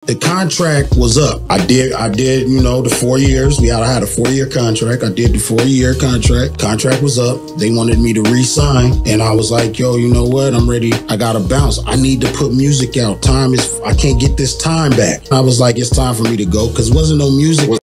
The contract was up. I did, you know, the 4 years. I had a 4-year contract. I did the 4-year contract. Contract was up. They wanted me to re-sign. And I was like, yo, you know what? I'm ready. I gotta bounce. I need to put music out. I can't get this time back. I was like, it's time for me to go because wasn't no music.